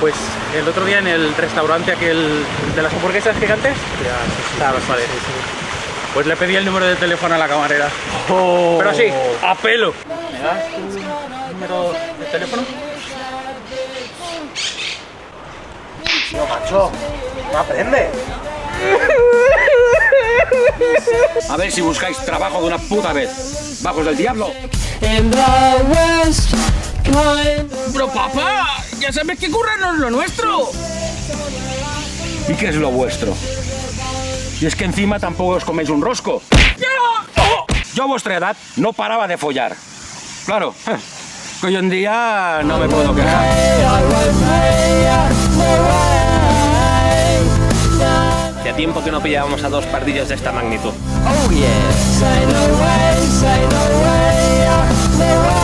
Pues el otro día en el restaurante aquel de las hamburguesas gigantes. Ya, sí, Vale. sí. Pues le pedí el número de teléfono a la camarera. Oh. Pero así, a pelo. ¿Me das tu número de teléfono? Tío, macho, no aprende. A ver si buscáis trabajo de una puta vez. ¡Bajos del diablo! Pero papá, ya sabes que currarnos lo nuestro. ¿Y qué es lo vuestro? Y es que encima tampoco os coméis un rosco. Yo a vuestra edad no paraba de follar. Claro, que hoy en día no me puedo quejar. Hacía tiempo que no pillábamos a dos pardillos de esta magnitud. Oh yeah. Say no way, say no way, no way.